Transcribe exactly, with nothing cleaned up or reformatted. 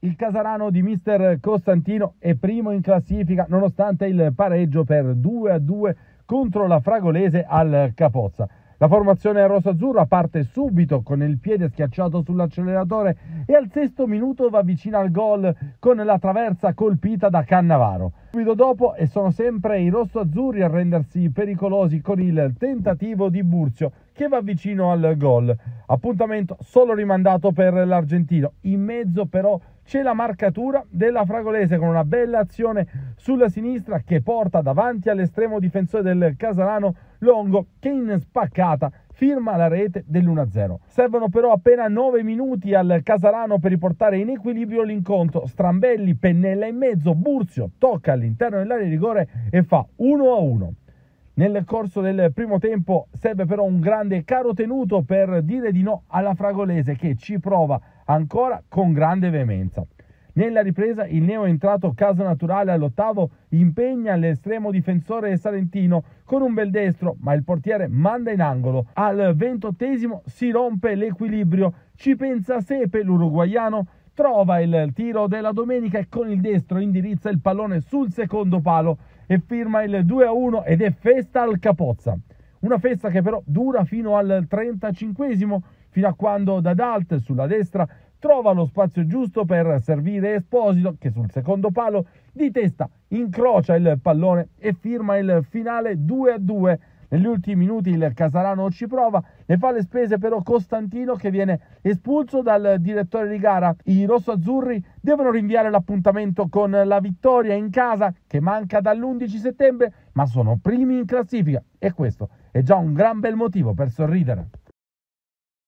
Il Casarano di mister Costantino è primo in classifica nonostante il pareggio per due a due contro la Fragolese al Capozza. La formazione rosazzurra parte subito con il piede schiacciato sull'acceleratore e al sesto minuto va vicino al gol con la traversa colpita da Cannavaro. Subito dopo e sono sempre i rossoazzurri a rendersi pericolosi con il tentativo di Burzio che va vicino al gol. Appuntamento solo rimandato per l'argentino. In mezzo però c'è la marcatura della Fragolese con una bella azione sulla sinistra che porta davanti all'estremo difensore del Casarano Longo che in spaccata firma la rete dell'uno a zero. Servono però appena nove minuti al Casarano per riportare in equilibrio l'incontro. Strambelli pennella in mezzo, Burzio tocca all'interno dell'area di rigore e fa uno a uno. Nel corso del primo tempo serve però un grande caro tenuto per dire di no alla Fragolese che ci prova ancora con grande veemenza. Nella ripresa il neo entrato Casa Naturale all'ottavo impegna l'estremo difensore salentino con un bel destro, ma il portiere manda in angolo. Al ventottesimo si rompe l'equilibrio, ci pensa Sepe, l'uruguaiano, trova il tiro della domenica e con il destro indirizza il pallone sul secondo palo e firma il due a uno ed è festa al Capozza. Una festa che però dura fino al trentacinquesimo, fino a quando Dadalt sulla destra trova lo spazio giusto per servire Esposito che sul secondo palo di testa incrocia il pallone e firma il finale due a due. Negli ultimi minuti il Casarano ci prova, ne fa le spese però Costantino che viene espulso dal direttore di gara. I rossoazzurri devono rinviare l'appuntamento con la vittoria in casa che manca dall'undici settembre, ma sono primi in classifica e questo è già un gran bel motivo per sorridere.